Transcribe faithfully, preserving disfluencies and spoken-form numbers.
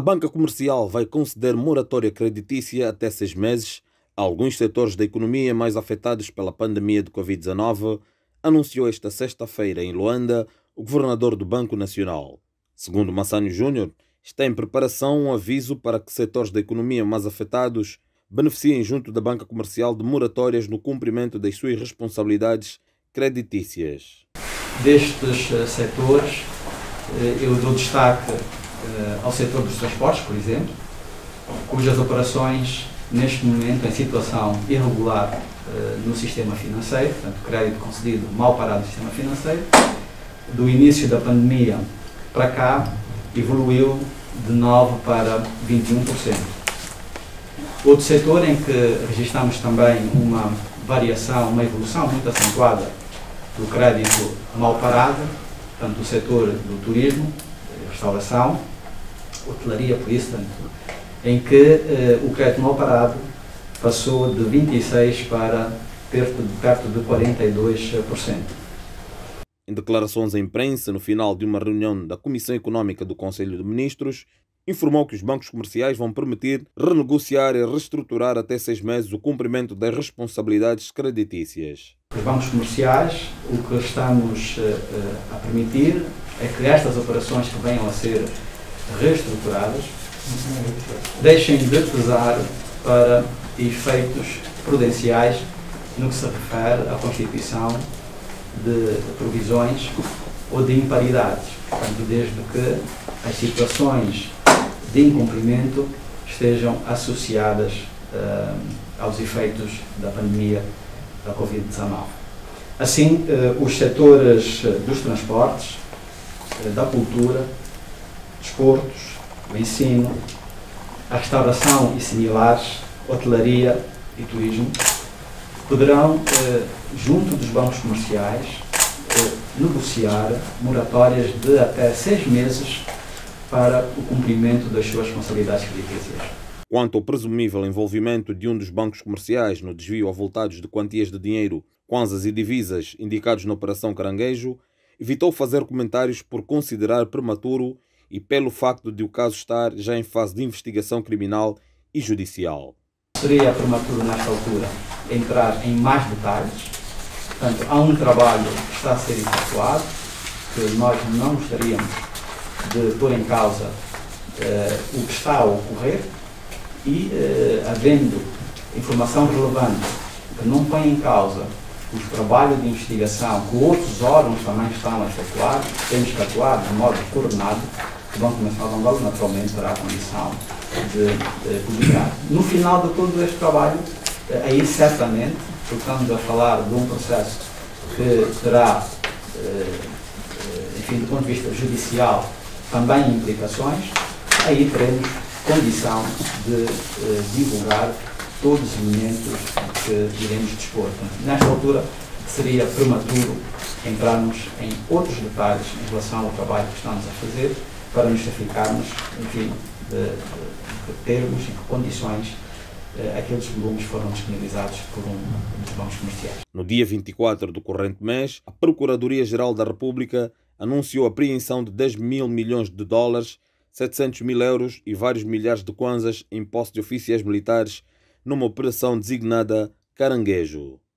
banca comercial vai conceder moratória creditícia até seis meses a alguns setores da economia mais afetados pela pandemia de covid dezenove, anunciou esta sexta-feira em Luanda o governador do Banco Nacional. Segundo Massânio Júnior, está em preparação um aviso para que setores da economia mais afetados beneficiem junto da banca comercial de moratórias no cumprimento das suas responsabilidades creditícias. Destes uh, setores, uh, eu dou destaque uh, ao setor dos transportes, por exemplo, cujas operações, neste momento, em situação irregular uh, no sistema financeiro, portanto, crédito concedido mal parado no sistema financeiro, do início da pandemia para cá, evoluiu de nove para vinte e um por cento. Outro setor em que registramos também uma variação, uma evolução muito acentuada do crédito mal parado, portanto, o setor do turismo, restauração, hotelaria, por isso, tanto, em que eh, o crédito mal parado passou de vinte e seis por cento para perto de, perto de quarenta e dois por cento. Em declarações à imprensa, no final de uma reunião da Comissão Econômica do Conselho de Ministros, informou que os bancos comerciais vão permitir renegociar e reestruturar até seis meses o cumprimento das responsabilidades creditícias. Os bancos comerciais, o que estamos uh, a permitir é que estas operações que venham a ser reestruturadas deixem de pesar para efeitos prudenciais no que se refere à constituição de provisões ou de imparidades, portanto, desde que as situações de incumprimento estejam associadas uh, aos efeitos da pandemia da covid dezenove. Assim, uh, os setores uh, dos transportes, uh, da cultura, desportos, o ensino, a restauração e similares, hotelaria e turismo, poderão, uh, junto dos bancos comerciais, uh, negociar moratórias de até seis meses para o cumprimento das suas responsabilidades creditícias. Quanto ao presumível envolvimento de um dos bancos comerciais no desvio avultados de quantias de dinheiro, kwanzas e divisas indicados na Operação Caranguejo, evitou fazer comentários por considerar prematuro e pelo facto de o caso estar já em fase de investigação criminal e judicial. Seria prematuro, nesta altura, entrar em mais detalhes. Portanto, há um trabalho que está a ser efetuado, que nós não gostaríamos de pôr em causa uh, o que está a ocorrer e, uh, havendo informação relevante que não põe em causa o trabalho de investigação que outros órgãos também estão a efetuar, temos que atuar de modo coordenado, o Banco Nacional de Angola naturalmente terá a condição de, de publicar. No final de todo este trabalho, uh, aí certamente, porque estamos a falar de um processo que terá, uh, enfim, do ponto de vista judicial, também implicações, aí teremos condição de eh, divulgar todos os elementos que iremos dispor. Portanto, nesta altura, seria prematuro entrarmos em outros detalhes em relação ao trabalho que estamos a fazer, para nos certificarmos, enfim, de, de, de termos e que condições eh, aqueles volumes foram disponibilizados por um dos bancos comerciais. No dia vinte e quatro do corrente mês, a Procuradoria-Geral da República anunciou a apreensão de dez mil milhões de dólares, setecentos mil euros e vários milhares de kwanzas em posse de oficiais militares numa operação designada Caranguejo.